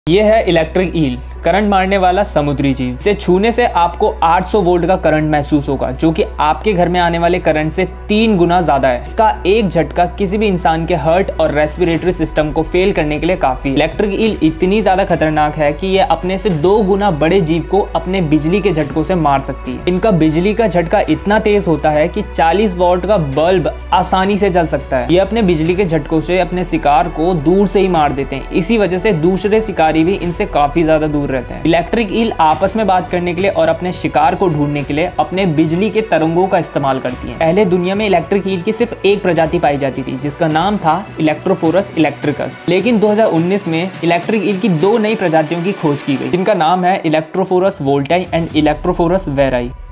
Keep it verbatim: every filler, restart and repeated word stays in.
ये है electric eel, current मारने वाला समुद्री जीव। इसे छूने से आपको आठ सौ वोल्ट का करंट महसूस होगा, जो कि आपके घर में आने वाले करंट से तीन गुना ज्यादा है। इसका एक झटका किसी भी इंसान के हार्ट और रेस्पिरेटरी सिस्टम को फेल करने के लिए काफी है। इलेक्ट्रिक ईल इतनी ज्यादा खतरनाक है कि ये अपने से दो गुना बड़े जीव को अपने बिजली के झटकों से मार सकती है। इनका बिजली का झटका इतना तेज होता है कि चालीस वोल्ट का बल्ब आसानी से जल सकता है। ये अपने बिजली के झटकों से अपने शिकार को दूर से ही मार देते हैं। इसी वजह से दूसरे शिकारी भी इनसे काफी ज्यादा दूर रहते हैं। इलेक्ट्रिक ईल आपस में बात करने के लिए और अपने शिकार को ढूंढने के लिए अपने बिजली के तरंगों का इस्तेमाल करती हैं। पहले दुनिया में इलेक्ट्रिक ईल की सिर्फ एक प्रजाति पाई जाती थी, जिसका नाम था इलेक्ट्रोफोरस इलेक्ट्रिकस। लेकिन दो हज़ार उन्नीस में इलेक्ट्रिक ईल की दो नई प्रजातियों की खोज की गई, जिनका नाम है इलेक्ट्रोफोरस वोल्टाई एंड इलेक्ट्रोफोरस वेराई।